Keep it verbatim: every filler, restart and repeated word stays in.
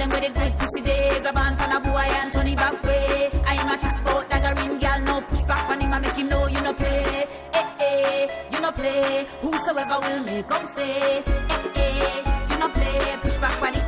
them with a good pussy day. Grab on pan a boy and turn it back way. I am a chat about daggering girl, no push back on him and make him know you no play. Eh eh, you no play. Whosoever will make come stay. Eh eh, you no play. Push back on him.